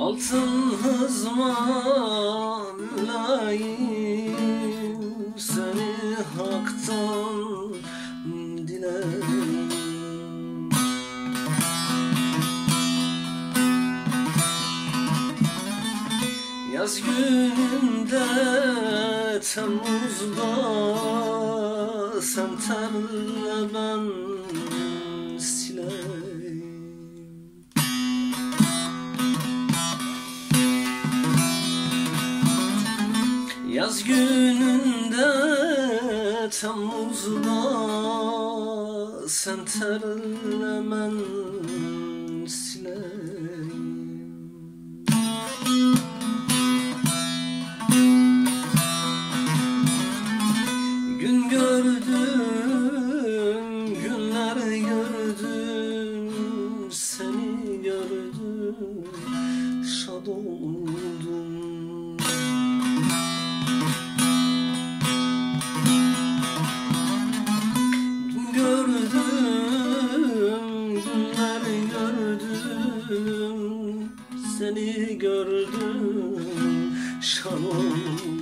Altın hızmanlayım, seni haktan dilerim. Yaz gününde Temmuz'da sen terle ben sileyim. Yaz gününde Temmuz'da sen terle ben sileyim. Gün gördüm, günler gördüm, seni gördüm, şad oldum. Gün gördüm, günler gördüm, seni gördüm, şad oldum.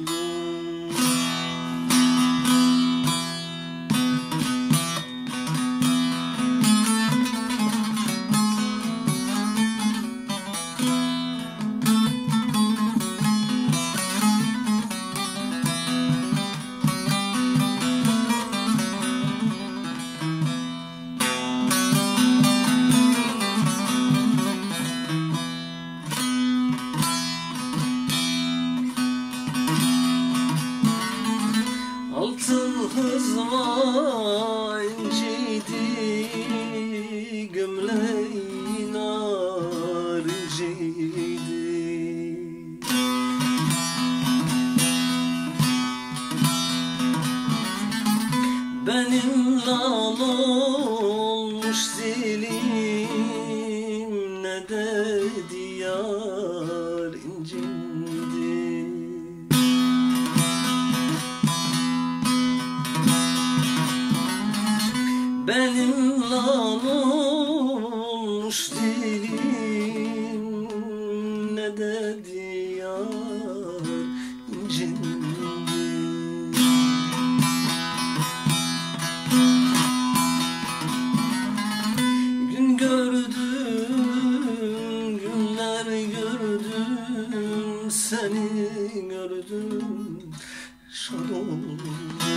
Altın hızma inciydi, gömleğin narıncıydı. Benim lal olmuş zilim, ne de diyar incindi. Benim lal olmuş dilim, ne de diyar incindi. Gün gördüm, günler gördüm, seni gördüm, şad oldum.